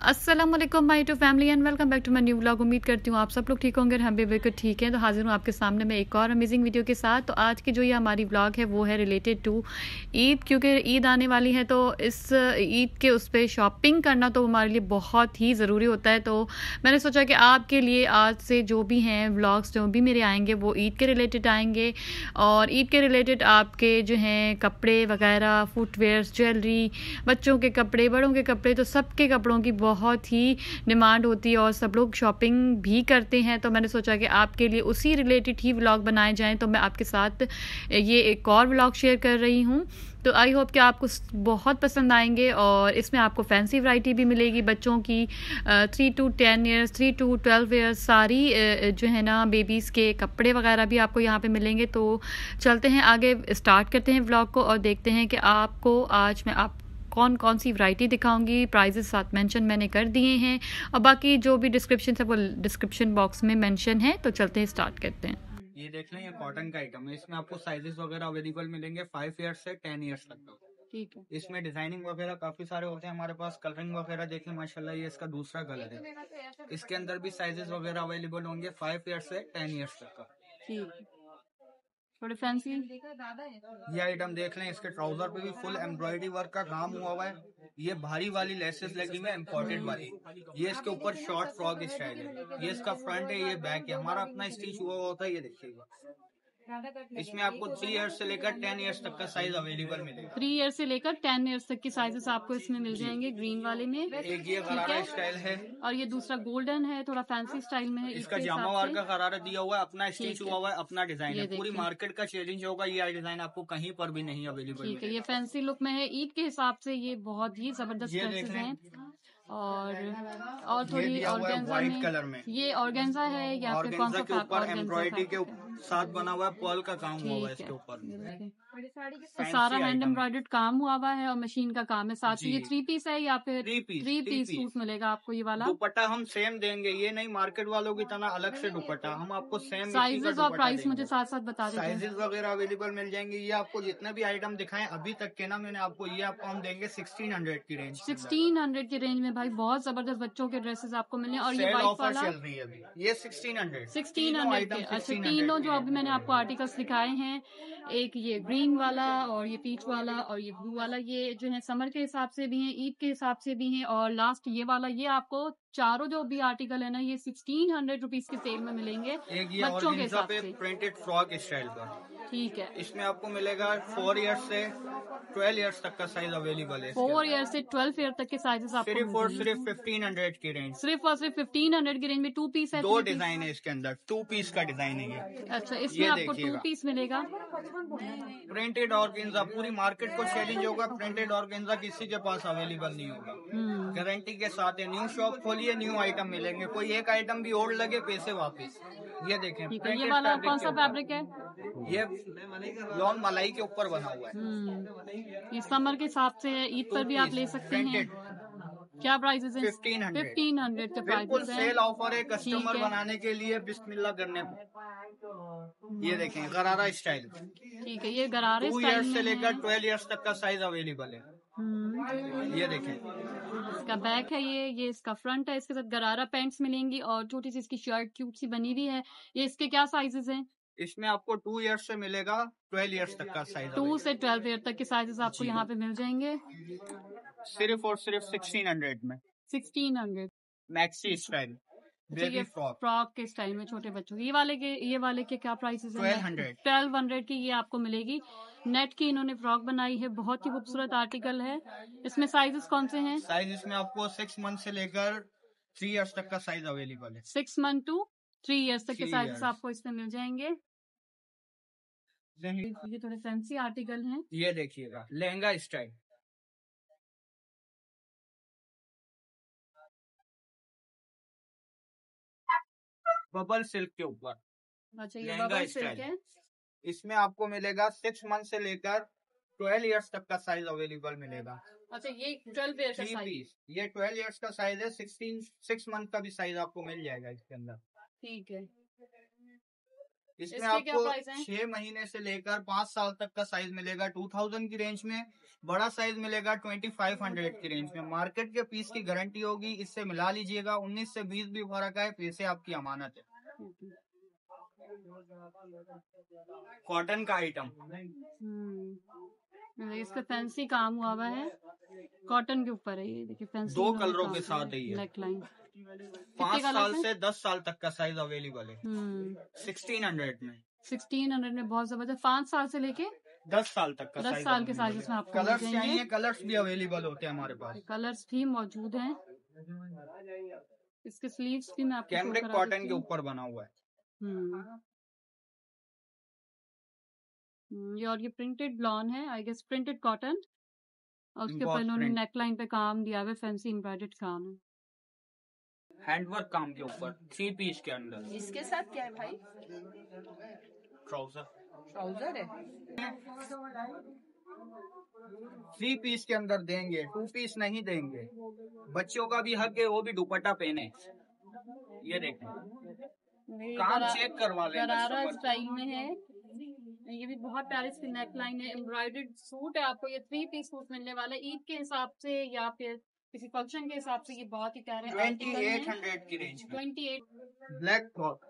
अस्सलाम वालेकुम my to family and welcome back to my new vlog. उम्मीद करती हूँ आप सब लोग ठीक होंगे और हम भी बिल्कुल ठीक हैं। तो हाजिर हूँ आपके सामने मैं एक और अमेजिंग वीडियो के साथ। तो आज की जो ये हमारी व्लॉग है वो है रिलेटेड टू ईद, क्योंकि ईद आने वाली है। तो इस ईद के उस पर शॉपिंग करना तो हमारे लिए बहुत ही ज़रूरी होता है। तो मैंने सोचा कि आपके लिए आज से जो भी हैं व्लॉग्स जो भी मेरे आएंगे वो ईद के रिलेटेड आएंगे, और ईद के रिलेटेड आपके जो हैं कपड़े वगैरह, फुटवेयर्स, ज्वेलरी, बच्चों के कपड़े, बड़ों के कपड़े, तो सबके कपड़ों की बहुत ही डिमांड होती है और सब लोग शॉपिंग भी करते हैं। तो मैंने सोचा कि आपके लिए उसी रिलेटेड ही व्लॉग बनाए जाएं। तो मैं आपके साथ ये एक और व्लॉग शेयर कर रही हूँ। तो आई होप कि आपको बहुत पसंद आएंगे, और इसमें आपको फैंसी वैरायटी भी मिलेगी बच्चों की, 3 to 10 ईयर्स, 3 to 12 ईयर्स, सारी जो है ना बेबीज़ के कपड़े वगैरह भी आपको यहाँ पे मिलेंगे। तो चलते हैं आगे, स्टार्ट करते हैं व्लॉग को और देखते हैं कि आपको आज मैं आप कौन कौन सी वैरायटी दिखाऊंगी। प्राइजेस साथ मेंशन मैंने कर दिए हैं, और बाकी जो भी डिस्क्रिप्शन है वो डिस्क्रिप्शन बॉक्स में मेंशन है। तो चलते हैं, स्टार्ट करते हैं। ये देख लें, ये कॉटन का आइटम है। इसमें आपको साइजेस वगैरह अवेलेबल मिलेंगे 5 ईयर्स से 10 ईयर्स तक का। ठीक है। इसमें डिजाइनिंग वगैरह काफी सारे होते हैं हमारे पास। कलरिंग वगैरह देख लें, माशाल्लाह ये इसका दूसरा कलर है। इसके अंदर भी साइजेस वगैरह अवेलेबल होंगे 5 ईयर्स से 10 ईयर्स तक का। ठीक, थोड़े फैंसी। ये आइटम देख लें, इसके ट्राउजर पे भी फुल एम्ब्रॉयडरी वर्क का काम हुआ हुआ है। ये भारी वाली लेसेस लगी हुई है, इम्पोर्टेड वाली। ये इसके ऊपर शॉर्ट फ्रॉक स्टाइल है। ये इसका फ्रंट है, ये बैक है। हमारा अपना स्टिच हुआ होता है, ये देखिएगा। इसमें आपको 3 ईयर्स से लेकर 10 ईयर्स तक का साइज अवेलेबल मिलेगा। 3 ईयर से लेकर 10 ईयर्स तक के साइजेस आपको इसमें मिल जाएंगे, ग्रीन वाले में। एक ये ठीक गरारा है। स्टाइल है, और ये दूसरा गोल्डन है, थोड़ा फैंसी स्टाइल में है ईद इसका के हिसाब जामावार से। का गरारा दिया हुआ है, अपना स्टिच ठीक हुआ है, हुआ है, अपना डिजाइन है। ये पूरी देखें। मार्केट का चैलेंज होगा, ये डिजाइन आपको कहीं पर भी नहीं अवेलेबल ठीक है, ये मिलेगा। फैंसी लुक में है ईद के हिसाब से। ये बहुत ही जबरदस्त ये देख ड्रेसेस लें, हैं। और ये थोड़ी दिया हुआ है ऑर्गेन्जा व्हाइट में। कलर में। ये ऑर्गेन्जा है या फिर कौन ऑर्गेन्जा सा के ऊपर ऑर्गेन्जा एम्ब्रॉयडरी के फैब्रिक है? साथ बना हुआ है, पर्ल का काम हुआ हुआ है ठीक है, इसके ऊपर। ये देखें। तो सारा फैंसी हैंड आइटम है एम्ब्रॉयडर्ड काम हुआ हुआ है और मशीन का काम है साथ जी। में। ये 3 पीस है या फिर three piece, three three piece piece. Suit मिलेगा आपको ये वाला? दुपट्टा हम सेम देंगे, ये नहीं मार्केट वालों की तरह अलग से दुपट्टा। हम आपको सेम इसी का साइजेस और दुपट्टा प्राइस मुझे देंगे। साथ साथ बता देते साइजेस हैं। वगैरह अवेलेबल मिल जाएंगे। ये आपको जितने भी आइटम दिखाएं अभी तक के ना मैंने आपको, ये आपको हम देंगे 1600 की रेंज के अंदर। 1600 की रेंज में भाई बहुत जबरदस्त बच्चों के ड्रेसेस आपको मिलने। और ये सेल व्हाइट ऑफर वाला चल रही है अभी। ये 1600, सिक्सटीन तीनों हंड्रेड के। आइटम अच्छा, 1600 तीनों की जो रेंज अभी में मैंने आपको मिलेंगे। आर्टिकल्स दिखाए हैं, एक ये ग्रीन वाला और ये पीच वाला और ये ब्लू वाला, ये जो है समर के हिसाब से भी हैं, ईद के हिसाब से भी हैं। और लास्ट ये वाला, ये आपको चारों जो भी आर्टिकल है ना, ये 1600 रुपीज के सेल में मिलेंगे एक ये बच्चों के ऑर्गेन्जा हिसाब पे से। प्रिंटेड फ्रॉक स्टाइल का। ठीक है। इसमें आपको मिलेगा 4 ईयर्स से 12 ईयर्स तक का साइज अवेलेबल है इसके 4 ईयर अंदर। से 12 ईयर तक के साइजेस आपको सिर्फ मिल और जाएंगे। सिर्फ 1500 की रेंज। सिर्फ और सिर्फ 1500 की रेंज में 2 पीस है, दो 3 पीस? डिजाइन है इसके अंदर, 2 पीस का डिजाइन है ये। अच्छा, इसमें ये आपको टू देखिएगा, पीस मिलेगा। Printed organza. पूरी मार्केट को चैलेंज होगा, प्रिंटेड ऑर्गेन्जा किसी के पास अवेलेबल नहीं होगा। गारंटी के साथ है। न्यू शॉप खोलिए, न्यू आइटम मिलेंगे। कोई एक आइटम भी और लगे, पैसे वापस। ये देखें, ठीक है, ये प्रिंटेड वाला फैब्रिक कौन के सा ऊपर। फैब्रिक है? ये लॉन मलाई के ऊपर बना हुआ है। ये समर के हिसाब से है, ईद 2 पर भी आप पीस ले सकते हैं। प्रिंटेड, क्या प्राइसेस हैं? 1500। 1500 के बिल्कुल प्राइसेस हैं। सेल ऑफर है ठीक कस्टमर है। बनाने के लिए, बिस्मिल्लाह करने पे। ये देखें, गरारा स्टाइल, ठीक है, ये गरारे 2 स्टाइल ईयर्स में से है। लेकर 12 ईयर्स तक का साइज अवेलेबल है। ये देखें, इसका बैक है, ये इसका फ्रंट है। इसके साथ गरारा पैंट्स मिलेंगी और छोटी सी इसकी शर्ट क्यूट सी बनी हुई है। ये इसके क्या साइजेस हैं? इसमें आपको 2 ईयर्स से मिलेगा 12 ईयर्स तक का साइज 2 से अवेलेबल 12 ईयर तक के साइजेस आपको जी। यहाँ पे मिल जाएंगे। सिर्फ और सिर्फ 1600 में 1600। मैक्सी स्टाइल अच्छा, ये बेबी फ्रॉक। फ्रॉक के स्टाइल में छोटे बच्चों के, ये वाले के क्या प्राइसेस हैं? 1200। 1200 की ये आपको मिलेगी। नेट की इन्होंने फ्रॉक बनाई है, बहुत ही खूबसूरत आर्टिकल है। इसमें साइजेस कौन से हैं? साइज इसमें आपको 6 मंथ से लेकर 3 ईयर्स तक का साइज अवेलेबल है। 6 मंथ टू 3 ईयर्स तक के 3 साइजेस ईयर्स। आपको इसमें मिल जाएंगे। ये थोड़े फैंसी आर्टिकल हैं। ये देखिएगा, लहंगा स्टाइल, बबल सिल्क के ऊपर अच्छा, ये लहंगा बबल सिल्क स्टाइल। है। इसमें आपको मिलेगा 6 मंथ से लेकर 12 ईयर्स तक का साइज अवेलेबल मिलेगा। अच्छा, ये 12 ईयर का 3 साइज। पीस, ये 12 ईयर्स का साइज है। 6 मंथ का भी साइज आपको मिल जाएगा इसके अंदर। ठीक है। इसमें इसके क्या आपको प्राइस है? 6 महीने से लेकर 5 साल तक का साइज मिलेगा 2000 की रेंज में। बड़ा साइज मिलेगा 2500 की रेंज में। मार्केट के पीस की गारंटी होगी, इससे मिला लीजिएगा। 19 से 20 भी फर्क है, पैसे आपकी अमानत है। कॉटन का आइटम, इस पे फैंसी काम हुआ हुआ है, कॉटन के ऊपर है ये, देखिए फैंसी 2 कलरों के साथ है ये। नेक लाइन 5 साल से 10 साल तक का साइज अवेलेबल है 1600 में। 1600 में बहुत जबरदस्त। 5 साल से लेके 10 साल तक का 10 साल के साइज में आपको कलर्स मिल जाएंगे। चाहिए, कलर्स भी अवेलेबल होते हैं हमारे पास। कलर्स भी मौजूद हैं। इसके स्लीव्स भी मैं आपको कैमरिक कॉटन के ऊपर बना हुआ है। और ये प्रिंटेड लॉन है, आई गेस प्रिंटेड कॉटन, और उसके ऊपर इन्होंने नेकलाइन पे काम दिया हुआ है, फैंसी एम्ब्रॉयडर्ड काम है, हैंडवर्क काम के ऊपर 3 पीस के अंदर। इसके साथ क्या है भाई? ट्राउजर है। 3 पीस के अंदर देंगे, 2 पीस नहीं देंगे। बच्चों का भी हक है, वो भी दुपट्टा पहने। ये देखें, काम चेक करवा लें। गरारा स्टाइल में है, ये भी बहुत प्यारी इसकी नेक लाइन है, एम्ब्रॉयडर्ड सूट है। आपको ये 3 पीस सूट मिलने वाला है ईद के हिसाब से या फिर किसी फंक्शन के हिसाब से। ये बहुत ही प्यारे 2800 की रेंज। 28 ब्लैक फ्रॉक,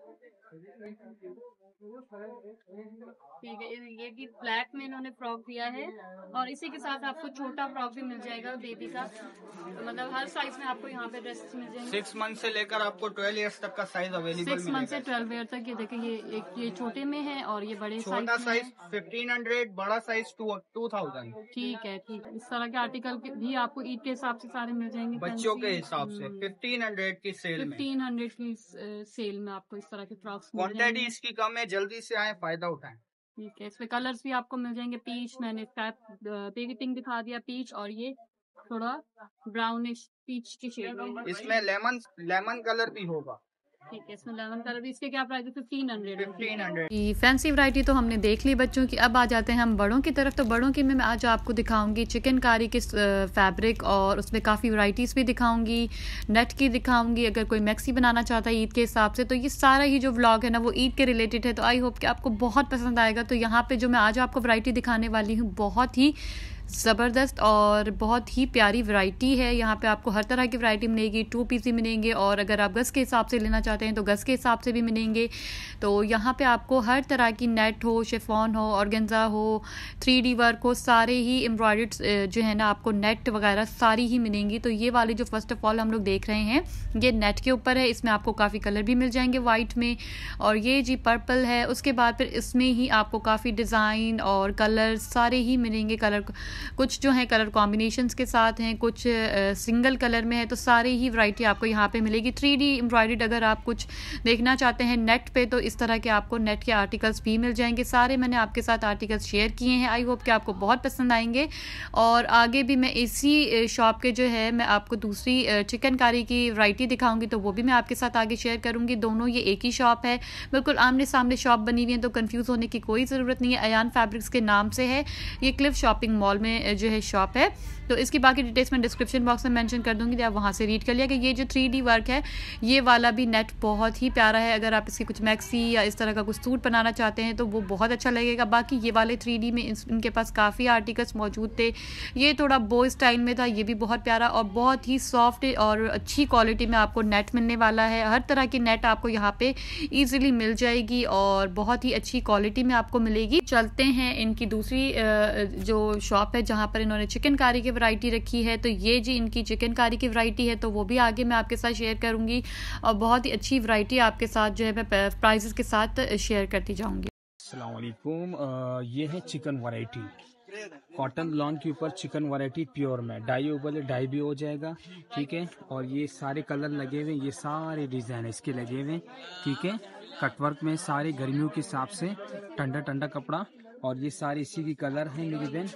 ठीक है। ये भी ब्लैक में इन्होंने फ्रॉक दिया है, और इसी के साथ आपको छोटा फ्रॉक भी मिल जाएगा बेबी का। तो मतलब हर साइज में आपको यहाँ पे ड्रेसेस मिल जाएंगे। 6 मंथ से लेकर आपको 12 ईयर्स तक का साइज अवेलेबल 6 मंथ से 12 ईयर तक। ये देखिए, ये छोटे में है और ये बड़े छोटा साइज 1500, बड़ा साइज 2000। ठीक है, ठीक है। इस तरह के आर्टिकल भी आपको ईद के हिसाब से सारे मिल जाएंगे। बच्चों के हिसाब से 1500 की सेल में, 1500 की सेल में आपको इस तरह के फ्रॉक्स मिल जाएंगे। क्वांटिटी इसकी कम है, जल्दी से आए, फायदा उठाएं। ठीक है, इसमें कलर्स भी आपको मिल जाएंगे। पीच, मैंने बेबी पिंक दिखा दिया, पीच, और ये थोड़ा ब्राउनिश पीच की शेड। इसमें लेमन कलर भी होगा। ठीक है, इसमें लेमन कलर भी। इसके क्या प्राइस है? 1500। फैंसी वैरायटी तो हमने देख ली बच्चों की। अब आ जाते हैं हम बड़ों की तरफ। तो बड़ों की मैं आज आपको दिखाऊंगी चिकनकारी के फैब्रिक, और उसमें काफ़ी वैरायटीज़ भी दिखाऊंगी, नेट की दिखाऊंगी। अगर कोई मैक्सी बनाना चाहता है ईद के हिसाब से, तो ये सारा ही जो व्लॉग है ना वो ईद के रिलेटेड है। तो आई होप कि आपको बहुत पसंद आएगा। तो यहाँ पे जो मैं आज आपको वैरायटी दिखाने वाली हूँ, बहुत ही ज़बरदस्त और बहुत ही प्यारी वैरायटी है। यहाँ पे आपको हर तरह की वैरायटी मिलेगी। 2 पीस ही मिलेंगे, और अगर आप गज़ के हिसाब से लेना चाहते हैं तो गज़ के हिसाब से भी मिलेंगे। तो यहाँ पे आपको हर तरह की नेट हो, शिफॉन हो, ऑर्गेन्जा हो, 3D वर्क हो, सारे ही एम्ब्रॉयडर्ड जो है ना आपको नेट वगैरह सारी ही मिलेंगी। तो ये वाली जो फर्स्ट ऑफ ऑल हम लोग देख रहे हैं, ये नेट के ऊपर है। इसमें आपको काफ़ी कलर भी मिल जाएंगे वाइट में, और ये जी पर्पल है। उसके बाद फिर इसमें ही आपको काफ़ी डिज़ाइन और कलर सारे ही मिलेंगे। कलर कुछ जो है कलर कॉम्बिनेशंस के साथ हैं, कुछ सिंगल कलर में है। तो सारी ही वैरायटी आपको यहाँ पे मिलेगी। 3D एम्ब्रॉयडर्ड अगर आप कुछ देखना चाहते हैं नेट पे, तो इस तरह के आपको नेट के आर्टिकल्स भी मिल जाएंगे। सारे मैंने आपके साथ आर्टिकल्स शेयर किए हैं। आई होप कि आपको बहुत पसंद आएंगे। और आगे भी मैं इसी शॉप के जो है मैं आपको दूसरी चिकनकारी की वैरायटी दिखाऊंगी, तो वो भी मैं आपके साथ आगे शेयर करूंगी। दोनों ये एक ही शॉप है, बिल्कुल आमने सामने शॉप बनी हुई है, तो कंफ्यूज होने की कोई ज़रूरत नहीं है। अयान फैब्रिक्स के नाम से है ये, क्लिफ शॉपिंग मॉल में जो है शॉप है। तो इसकी बाकी डिटेल्स मैं डिस्क्रिप्शन बॉक्स में मेंशन कर दूंगी, आप वहाँ से रीड कर लिया। कि ये जो 3D वर्क है, ये वाला भी नेट बहुत ही प्यारा है। अगर आप इसकी कुछ मैक्सी या इस तरह का कुछ सूट बनाना चाहते हैं तो वो बहुत अच्छा लगेगा। बाकी ये वाले 3D में इनके पास काफ़ी आर्टिकल्स मौजूद थे। ये थोड़ा बो स्टाइल में था, ये भी बहुत प्यारा और बहुत ही सॉफ्ट और अच्छी क्वालिटी में आपको नेट मिलने वाला है। हर तरह की नेट आपको यहाँ पे ईजिली मिल जाएगी और बहुत ही अच्छी क्वालिटी में आपको मिलेगी। चलते हैं इनकी दूसरी जो शॉप है जहाँ पर इन्होंने चिकनकारी की वैरायटी रखी है। तो ये जी इनकी चिकनकारी की वैरायटी है, तो वो भी आगे मैं आपके साथ शेयर करूंगी, और बहुत ही अच्छी वैरायटी आपके साथ जो है मैं प्राइसेस के साथ शेयर करती जाऊंगी। अस्सलाम वालेकुम। ये है चिकन वैरायटी, कॉटन लॉन के ऊपर चिकन वैरायटी प्योर में, डाई ओबल डाई भी हो जाएगा, ठीक है। और ये सारे कलर लगे हुए, ये सारे डिजाइन इसके लगे हुए, ठीक है। कटवर्क में सारे गर्मियों के हिसाब से ठंडा ठंडा कपड़ा, और ये सारे इसी की कलर हैं मेरी बहन।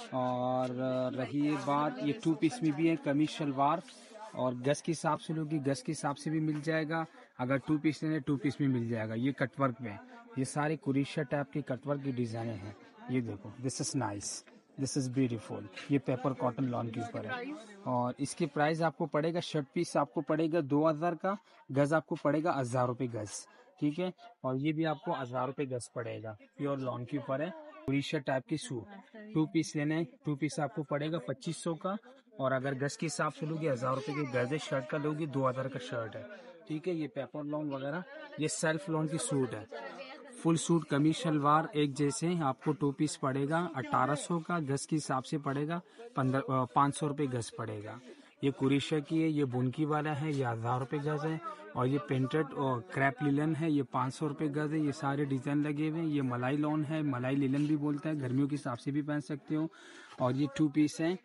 और रही ये बात, ये 2 पीस में भी है, कमीज शलवार, और गज के हिसाब से लोगी गज के हिसाब से भी मिल जाएगा। अगर 2 पीस लेने 2 पीस में मिल जाएगा। ये कटवर्क में, ये सारे कुरेशिया टाइप के कटवर्क की डिजाइन हैं। ये देखो, this is nice, this is beautiful. ये पेपर कॉटन लॉन के ऊपर है, और इसके प्राइस आपको पड़ेगा, शर्ट पीस आपको पड़ेगा 2000 का, गज आपको पड़ेगा 1000 रुपये गज। ठीक है। और ये भी आपको 1000 रुपये गज पड़ेगा, प्योर लॉन के ऊपर है। उड़ीसा टाइप की सूट 2 पीस लेने हैं, 2 पीस आपको पड़ेगा 2500 का। और अगर गज के हिसाब से लोगे 1000 रुपये की गज है, शर्ट का लोगे 2000 का शर्ट है, ठीक है। ये पेपर लॉन वगैरह, ये सेल्फ लॉन की सूट है। फुल सूट कमीज शलवार एक जैसे आपको 2 पीस पड़ेगा 1800 का, गज के हिसाब से पड़ेगा 500 रुपये गज पड़ेगा। ये कुरीशा की है, ये बुनकी वाला है, ये 1000 रुपये गज है। और ये पेंटेड और क्रैप लिलन है, ये 500 रुपये गज है। ये सारे डिजाइन लगे हुए हैं। ये मलाई लॉन है, मलाई लिलन भी बोलता है, गर्मियों के हिसाब से भी पहन सकते हो। और ये 2 पीस है,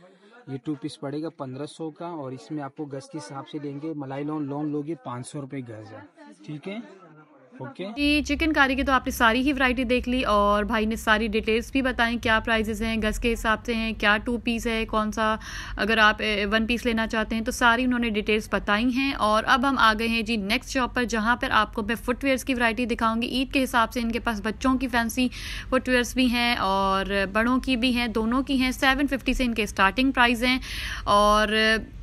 ये 2 पीस पड़ेगा 1500 का। और इसमें आपको गज के हिसाब से देंगे, मलाई लॉन लोगे 500 रुपये गज है, ठीक है, ओके। जी, चिकनकारी की तो आपने सारी ही वैरायटी देख ली और भाई ने सारी डिटेल्स भी बताई, क्या प्राइजेस हैं, गज के हिसाब से हैं, क्या 2 पीस है, कौन सा अगर आप 1 पीस लेना चाहते हैं, तो सारी उन्होंने डिटेल्स बताई हैं। और अब हम आ गए हैं जी नेक्स्ट शॉप पर, जहां पर आपको मैं फुटवेयर्स की वैरायटी दिखाऊंगी। ईद के हिसाब से इनके पास बच्चों की फैंसी फुटवेयर्स भी हैं और बड़ों की भी हैं, दोनों की हैं। 750 से इनके स्टार्टिंग प्राइस हैं और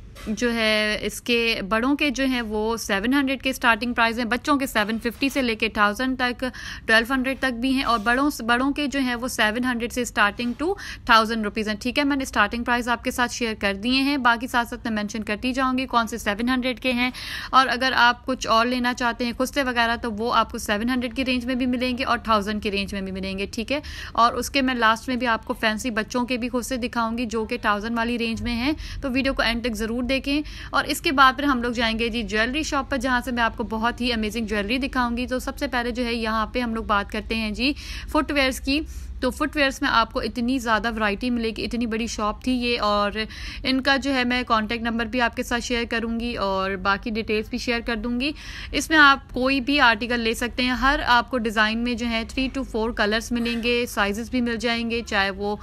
जो है इसके बड़ों के जो हैं वो 700 के स्टार्टिंग प्राइस हैं, बच्चों के 750 से लेके 1000 तक, 1200 तक भी हैं। और बड़ों के जो हैं वो 700 से स्टार्टिंग टू 1000 रुपीज़ हैं, ठीक है। मैंने स्टार्टिंग प्राइस आपके साथ शेयर कर दिए हैं, बाकी साथ साथ मैं मेंशन करती जाऊंगी कौन से 700 के हैं। और अगर आप कुछ और लेना चाहते हैं खुस्ते वगैरह, तो वो आपको 700 की रेंज में भी मिलेंगे और 1000 की रेंज में भी मिलेंगे, ठीक है। और उसके मैं लास्ट में भी आपको फैंसी बच्चों के भी खुस्ते दिखाऊंगी जो कि 1000 वाली रेंज में हैं, तो वीडियो को एंड तक ज़रूर देखें। और इसके बाद फिर हम लोग जाएंगे जी ज्वेलरी शॉप पर, जहां से मैं आपको बहुत ही अमेजिंग ज्वेलरी दिखाऊंगी। तो सबसे पहले जो है यहाँ पे हम लोग बात करते हैं जी फुटवेयर्स की। तो फुटवेयर्स में आपको इतनी ज़्यादा वैरायटी मिलेगी, इतनी बड़ी शॉप थी ये। और इनका जो है मैं कॉन्टैक्ट नंबर भी आपके साथ शेयर करूंगी और बाकी डिटेल्स भी शेयर कर दूंगी। इसमें आप कोई भी आर्टिकल ले सकते हैं, हर आपको डिज़ाइन में जो है 3 to 4 कलर्स मिलेंगे, साइजेस भी मिल जाएंगे, चाहे वो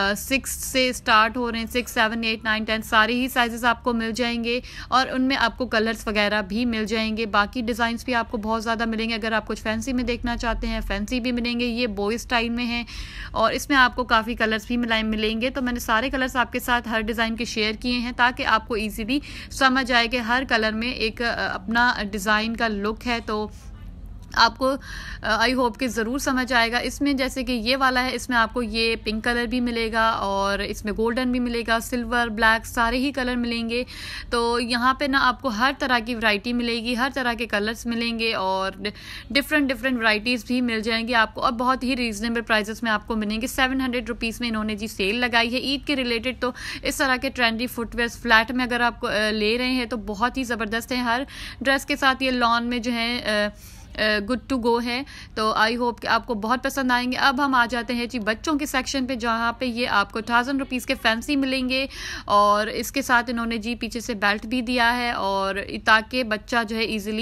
6 से स्टार्ट हो रहे हैं, 6, 7, 8, 9, 10 सारे ही साइजेस आपको मिल जाएंगे और उनमें आपको कलर्स वगैरह भी मिल जाएंगे। बाकी डिज़ाइंस भी आपको बहुत ज़्यादा मिलेंगे। अगर आप कुछ फैंसी में देखना चाहते हैं, फैंसी भी मिलेंगे। ये बॉय स्टाइल में है और इसमें आपको काफ़ी कलर्स भी मिलेंगे। तो मैंने सारे कलर्स आपके साथ हर डिज़ाइन के शेयर किए हैं ताकि आपको इजीली समझ आए कि हर कलर में एक अपना डिज़ाइन का लुक है। तो आपको आई होप कि ज़रूर समझ आएगा। इसमें जैसे कि ये वाला है, इसमें आपको ये पिंक कलर भी मिलेगा और इसमें गोल्डन भी मिलेगा, सिल्वर, ब्लैक सारे ही कलर मिलेंगे। तो यहाँ पे ना आपको हर तरह की वैरायटी मिलेगी, हर तरह के कलर्स मिलेंगे और डिफरेंट वैरायटीज़ भी मिल जाएंगी आपको और बहुत ही रीज़नेबल प्राइसेस में आपको मिलेंगे। 700 रुपीज़ में इन्होंने जी सेल लगाई है ईद के रिलेटेड। तो इस तरह के ट्रेंडी फुटवेयर्स फ्लैट में अगर आप ले रहे हैं तो बहुत ही ज़बरदस्त है। हर ड्रेस के साथ ये लॉन में जो है गुड टू गो है। तो आई होप कि आपको बहुत पसंद आएंगे। अब हम आ जाते हैं जी बच्चों के सेक्शन पे, जहाँ पे ये आपको 1000 रुपीज़ के फैंसी मिलेंगे और इसके साथ इन्होंने जी पीछे से बेल्ट भी दिया है और ताकि बच्चा जो है इजीली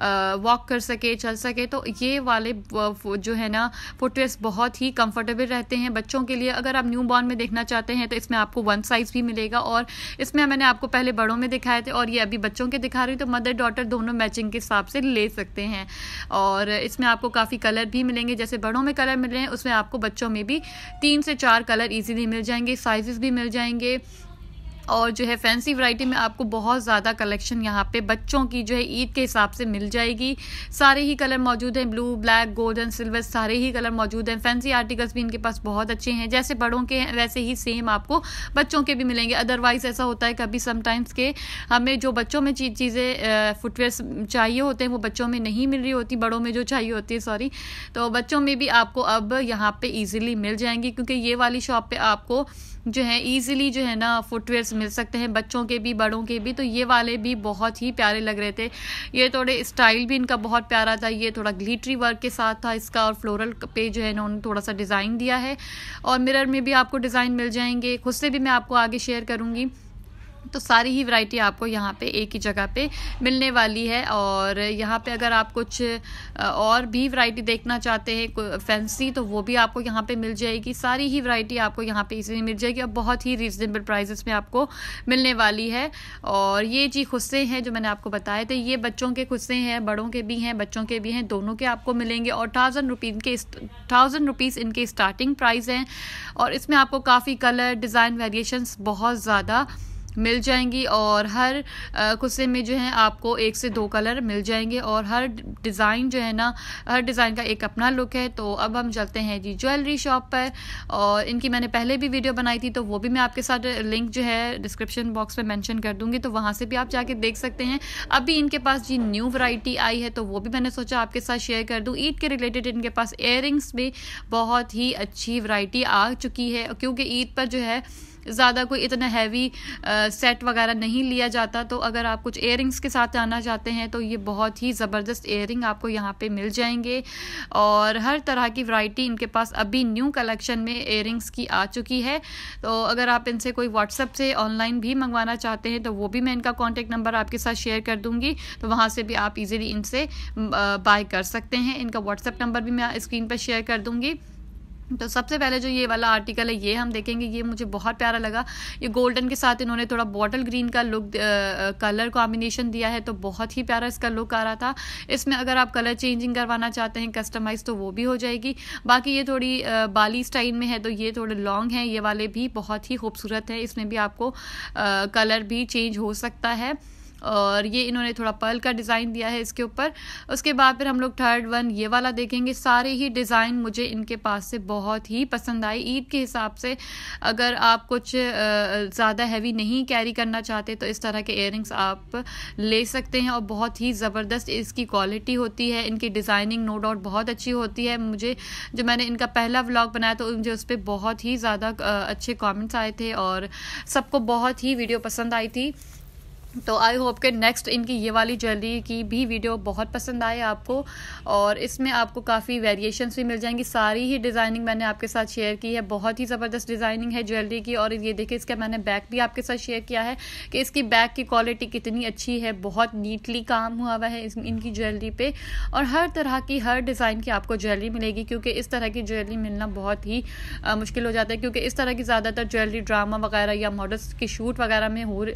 वॉक कर सके, चल सके। तो ये वाले जो है ना फुटवेयर्स बहुत ही कंफर्टेबल रहते हैं बच्चों के लिए। अगर आप न्यू बॉर्न में देखना चाहते हैं तो इसमें आपको 1 साइज़ भी मिलेगा और इसमें मैंने आपको पहले बड़ों में दिखाए थे और ये अभी बच्चों के दिखा रही हूँ। तो मदर डॉटर दोनों मैचिंग के हिसाब से ले सकते हैं और इसमें आपको काफ़ी कलर भी मिलेंगे। जैसे बड़ों में कलर मिल रहे हैं, उसमें आपको बच्चों में भी 3 से 4 कलर इजीली मिल जाएंगे, साइजेस भी मिल जाएंगे। और जो है फैंसी वैरायटी में आपको बहुत ज़्यादा कलेक्शन यहाँ पे बच्चों की जो है ईद के हिसाब से मिल जाएगी। सारे ही कलर मौजूद हैं, ब्लू, ब्लैक, गोल्डन, सिल्वर सारे ही कलर मौजूद हैं। फैंसी आर्टिकल्स भी इनके पास बहुत अच्छे हैं, जैसे बड़ों के हैं वैसे ही सेम आपको बच्चों के भी मिलेंगे। अदरवाइज़ ऐसा होता है कभी समटाइम्स के हमें जो बच्चों में चीज़ें फुटवेयर चाहिए होते हैं वो बच्चों में नहीं मिल रही होती, बड़ों में जो चाहिए होती है सॉरी। तो बच्चों में भी आपको अब यहाँ पे ईजिली मिल जाएंगी क्योंकि ये वाली शॉप पे आपको जो है ईजिली जो है ना फुटवेयर्स मिल सकते हैं, बच्चों के भी बड़ों के भी। तो ये वाले भी बहुत ही प्यारे लग रहे थे। ये थोड़े स्टाइल भी इनका बहुत प्यारा था, ये थोड़ा ग्लिटरी वर्क के साथ था इसका और फ्लोरल पे जो है ना उन्होंने थोड़ा सा डिज़ाइन दिया है और मिरर में भी आपको डिज़ाइन मिल जाएंगे। खुद से भी मैं आपको आगे शेयर करूँगी। तो सारी ही वैरायटी आपको यहाँ पे एक ही जगह पे मिलने वाली है। और यहाँ पे अगर आप कुछ और भी वैरायटी देखना चाहते हैं फैंसी, तो वो भी आपको यहाँ पे मिल जाएगी। सारी ही वैरायटी आपको यहाँ पे इजीली मिल जाएगी और बहुत ही रीजनेबल प्राइसेस में आपको मिलने वाली है। और ये जी खुस्से हैं जो मैंने आपको बताए थे, ये बच्चों के खुस्से हैं, बड़ों के भी हैं, बच्चों के भी हैं, दोनों के आपको मिलेंगे। और 1000 रुपीज़ इनके स्टार्टिंग प्राइस हैं और इसमें आपको काफ़ी कलर, डिज़ाइन, वेरिएशंस बहुत ज़्यादा मिल जाएंगी और हर कुर्से में जो है आपको 1 से 2 कलर मिल जाएंगे और हर डिज़ाइन जो है ना, हर डिज़ाइन का एक अपना लुक है। तो अब हम चलते हैं जी ज्वेलरी शॉप पर, और इनकी मैंने पहले भी वीडियो बनाई थी, तो वो भी मैं आपके साथ लिंक जो है डिस्क्रिप्शन बॉक्स में मेंशन कर दूंगी, तो वहाँ से भी आप जाके देख सकते हैं। अभी इनके पास जी न्यू वैरायटी आई है, तो वो भी मैंने सोचा आपके साथ शेयर कर दूँ। ईद के रिलेटेड इनके पास इयररिंग्स में बहुत ही अच्छी वैरायटी आ चुकी है, क्योंकि ईद पर जो है ज़्यादा कोई इतना हैवी सेट वगैरह नहीं लिया जाता। तो अगर आप कुछ इयररिंग्स के साथ आना चाहते हैं तो ये बहुत ही ज़बरदस्त इयररिंग आपको यहाँ पे मिल जाएंगे, और हर तरह की वैरायटी इनके पास अभी न्यू कलेक्शन में इयररिंग्स की आ चुकी है। तो अगर आप इनसे कोई व्हाट्सएप से ऑनलाइन भी मंगवाना चाहते हैं तो वो भी मैं इनका कॉन्टेक्ट नंबर आपके साथ शेयर कर दूँगी, तो वहाँ से भी आप इजीली इनसे बाय कर सकते हैं। इनका व्हाट्सएप नंबर भी मैं स्क्रीन पर शेयर कर दूँगी। तो सबसे पहले जो ये वाला आर्टिकल है ये हम देखेंगे, ये मुझे बहुत प्यारा लगा। ये गोल्डन के साथ इन्होंने थोड़ा बॉटल ग्रीन का लुक कलर कॉम्बिनेशन दिया है, तो बहुत ही प्यारा इसका लुक आ रहा था। इसमें अगर आप कलर चेंजिंग करवाना चाहते हैं कस्टमाइज, तो वो भी हो जाएगी। बाकी ये थोड़ी बाली स्टाइल में है, तो ये थोड़े लॉन्ग हैं, ये वाले भी बहुत ही खूबसूरत है। इसमें भी आपको कलर भी चेंज हो सकता है, और ये इन्होंने थोड़ा पर्ल का डिज़ाइन दिया है इसके ऊपर। उसके बाद फिर हम लोग थर्ड वन ये वाला देखेंगे। सारे ही डिज़ाइन मुझे इनके पास से बहुत ही पसंद आई। ईद के हिसाब से अगर आप कुछ ज़्यादा हैवी नहीं कैरी करना चाहते तो इस तरह के इयररिंग्स आप ले सकते हैं, और बहुत ही ज़बरदस्त इसकी क्वालिटी होती है। इनकी डिज़ाइनिंग नो डाउट बहुत अच्छी होती है। मुझे जो मैंने इनका पहला व्लॉग बनाया तो मुझे उस पर बहुत ही ज़्यादा अच्छे कमेंट्स आए थे और सबको बहुत ही वीडियो पसंद आई थी। तो आई होप कि नेक्स्ट इनकी ये वाली ज्वेलरी की भी वीडियो बहुत पसंद आए आपको, और इसमें आपको काफ़ी वेरिएशंस भी मिल जाएंगी। सारी ही डिज़ाइनिंग मैंने आपके साथ शेयर की है, बहुत ही ज़बरदस्त डिज़ाइनिंग है ज्वेलरी की। और ये देखिए इसका मैंने बैक भी आपके साथ शेयर किया है कि इसकी बैक की क्वालिटी कितनी अच्छी है, बहुत नीटली काम हुआ हुआ है इनकी ज्वेलरी पे, और हर तरह की हर डिज़ाइन की आपको ज्वेलरी मिलेगी, क्योंकि इस तरह की ज्वेलरी मिलना बहुत ही मुश्किल हो जाता है, क्योंकि इस तरह की ज़्यादातर ज्वेलरी ड्रामा वगैरह या मॉडल्स की शूट वगैरह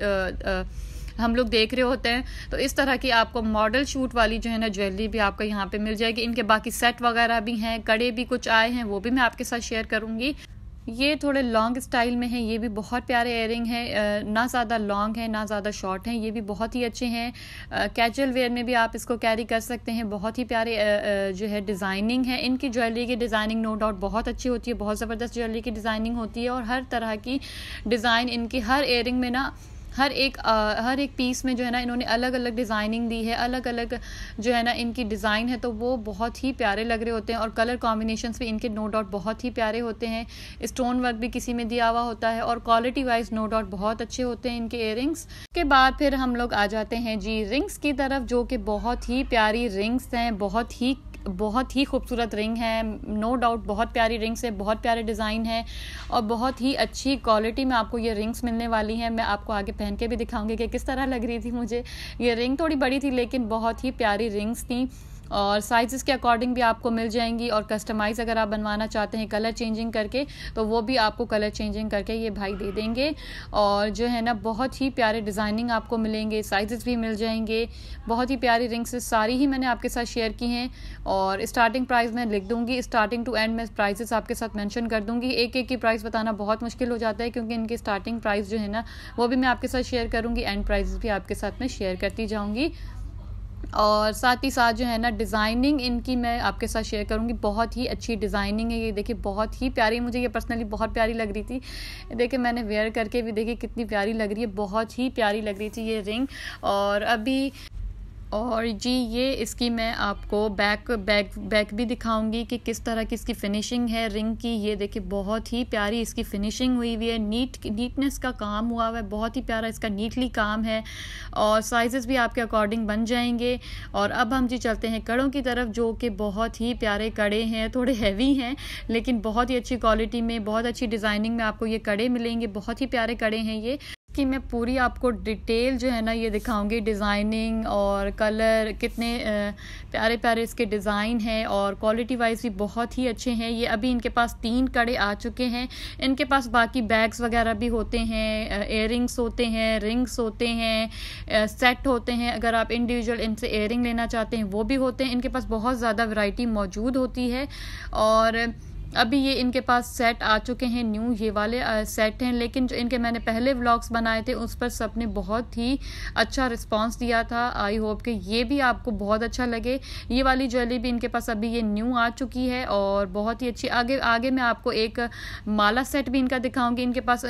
में हम लोग देख रहे होते हैं। तो इस तरह की आपको मॉडल शूट वाली जो है ना ज्वेलरी भी आपको यहाँ पे मिल जाएगी। इनके बाकी सेट वगैरह भी हैं, कड़े भी कुछ आए हैं, वो भी मैं आपके साथ शेयर करूँगी। ये थोड़े लॉन्ग स्टाइल में है, ये भी बहुत प्यारे इयररिंग है, ना ज़्यादा लॉन्ग है ना ज़्यादा शॉर्ट हैं, ये भी बहुत ही अच्छे हैं। कैजुअल वेयर में भी आप इसको कैरी कर सकते हैं। बहुत ही प्यारे जो है डिज़ाइनिंग है इनकी ज्वेलरी की। डिज़ाइनिंग नो डाउट बहुत अच्छी होती है, बहुत ज़बरदस्त ज्वेलरी की डिज़ाइनिंग होती है, और हर तरह की डिज़ाइन इनकी हर इयररिंग में ना हर एक पीस में जो है ना इन्होंने अलग अलग डिज़ाइनिंग दी है, अलग अलग जो है ना इनकी डिज़ाइन है, तो वो बहुत ही प्यारे लग रहे होते हैं। और कलर कॉम्बिनेशंस भी इनके नो डाउट बहुत ही प्यारे होते हैं। स्टोन वर्क भी किसी में दिया हुआ होता है, और क्वालिटी वाइज नो डाउट बहुत अच्छे होते हैं इनके इयररिंग्स। के बाद फिर हम लोग आ जाते हैं जी रिंग्स की तरफ, जो कि बहुत ही प्यारी रिंग्स हैं, बहुत ही खूबसूरत रिंग है। नो डाउट बहुत प्यारी रिंग्स है, बहुत प्यारे डिज़ाइन है, और बहुत ही अच्छी क्वालिटी में आपको ये रिंग्स मिलने वाली हैं। मैं आपको आगे पहन के भी दिखाऊंगी कि किस तरह लग रही थी मुझे। ये रिंग थोड़ी बड़ी थी लेकिन बहुत ही प्यारी रिंग्स थी, और साइज़ के अकॉर्डिंग भी आपको मिल जाएंगी। और कस्टमाइज़ अगर आप बनवाना चाहते हैं कलर चेंजिंग करके, तो वो भी आपको कलर चेंजिंग करके ये भाई दे देंगे। और जो है ना बहुत ही प्यारे डिज़ाइनिंग आपको मिलेंगे, साइज़ भी मिल जाएंगे। बहुत ही प्यारी रिंग्स सारी ही मैंने आपके साथ शेयर की हैं, और स्टार्टिंग प्राइस मैं लिख दूँगी, स्टार्टिंग टू एंड में प्राइसेस आपके साथ मेंशन कर दूँगी। एक एक की प्राइस बताना बहुत मुश्किल हो जाता है, क्योंकि इनकी स्टार्टिंग प्राइस जो है ना वो भी मैं आपके साथ शेयर करूँगी, एंड प्राइसेस भी आपके साथ मैं शेयर करती जाऊँगी। और साथ ही साथ जो है ना डिज़ाइनिंग इनकी मैं आपके साथ शेयर करूंगी। बहुत ही अच्छी डिज़ाइनिंग है, ये देखिए बहुत ही प्यारी, मुझे ये पर्सनली बहुत प्यारी लग रही थी। देखिए मैंने वेयर करके भी देखिए कितनी प्यारी लग रही है, बहुत ही प्यारी लग रही थी ये रिंग। और जी ये इसकी मैं आपको बैक भी दिखाऊंगी कि किस तरह की इसकी फिनिशिंग है रिंग की। ये देखिए बहुत ही प्यारी इसकी फिनिशिंग हुई हुई है, नीटनेस का काम हुआ हुआ है, बहुत ही प्यारा इसका नीटली काम है, और साइजेस भी आपके अकॉर्डिंग बन जाएंगे। और अब हम जी चलते हैं कड़ों की तरफ, जो कि बहुत ही प्यारे कड़े हैं, थोड़े हैवी हैं लेकिन बहुत ही अच्छी क्वालिटी में, बहुत अच्छी डिज़ाइनिंग में आपको ये कड़े मिलेंगे। बहुत ही प्यारे कड़े हैं ये, कि मैं पूरी आपको डिटेल जो है ना ये दिखाऊंगी, डिज़ाइनिंग और कलर कितने प्यारे प्यारे इसके डिज़ाइन हैं, और क्वालिटी वाइज भी बहुत ही अच्छे हैं। ये अभी इनके पास 3 कड़े आ चुके हैं। इनके पास बाकी बैग्स वगैरह भी होते हैं, इयररिंग्स होते हैं, रिंग्स होते हैं, सेट होते हैं। अगर आप इंडिविजुअल इनसे इयररिंग लेना चाहते हैं वो भी होते हैं। इनके पास बहुत ज़्यादा वैरायटी मौजूद होती है, और अभी ये इनके पास सेट आ चुके हैं न्यू, ये वाले सेट हैं, लेकिन जो इनके मैंने पहले व्लॉग्स बनाए थे उस पर सबने बहुत ही अच्छा रिस्पांस दिया था। आई होप कि ये भी आपको बहुत अच्छा लगे। ये वाली ज्वेलरी भी इनके पास अभी ये न्यू आ चुकी है और बहुत ही अच्छी। आगे मैं आपको एक माला सेट भी इनका दिखाऊंगी। इनके पास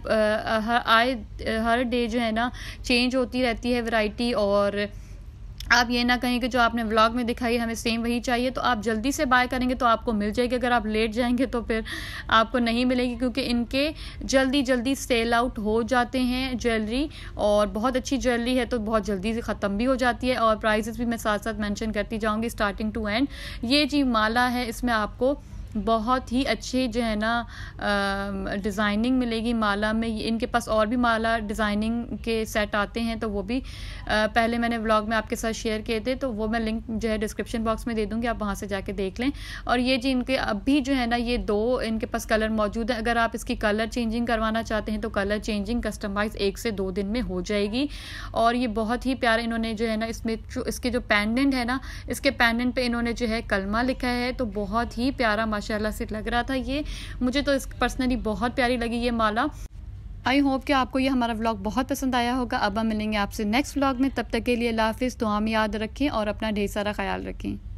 हर डे जो है ना चेंज होती रहती है वैरायटी, और आप ये ना कहें कि जो आपने व्लॉग में दिखाई हमें सेम वही चाहिए, तो आप जल्दी से बाय करेंगे तो आपको मिल जाएगी। अगर आप लेट जाएंगे तो फिर आपको नहीं मिलेगी, क्योंकि इनके जल्दी सेल आउट हो जाते हैं ज्वेलरी, और बहुत अच्छी ज्वेलरी है तो बहुत जल्दी से ख़त्म भी हो जाती है। और प्राइसेस भी मैं साथ साथ मेंशन करती जाऊंगी स्टार्टिंग टू एंड। ये जी माला है, इसमें आपको बहुत ही अच्छी जो है ना डिज़ाइनिंग मिलेगी माला में। इनके पास और भी माला डिज़ाइनिंग के सेट आते हैं, तो वो भी पहले मैंने व्लॉग में आपके साथ शेयर किए थे, तो वो मैं लिंक जो है डिस्क्रिप्शन बॉक्स में दे दूँगी, आप वहाँ से जाके देख लें। और ये जी इनके अभी जो है ना ये 2 इनके पास कलर मौजूद है। अगर आप इसकी कलर चेंजिंग करवाना चाहते हैं तो कलर चेंजिंग कस्टमाइज़ 1 से 2 दिन में हो जाएगी। और ये बहुत ही प्यारा इन्होंने जो है ना इसमें इसके जो पेंडेंट है ना, इसके पेंडेंट पे इन्होंने जो है कलमा लिखा है, तो बहुत ही प्यारा माशाल्लाह से लग रहा था। ये मुझे तो पर्सनली बहुत प्यारी लगी ये माला। आई होप कि आपको ये हमारा व्लॉग बहुत पसंद आया होगा। अब हम मिलेंगे आपसे नेक्स्ट व्लॉग में, तब तक के लिए अल्लाह हाफिज़। दुआ में याद रखें और अपना ढेर सारा ख्याल रखें।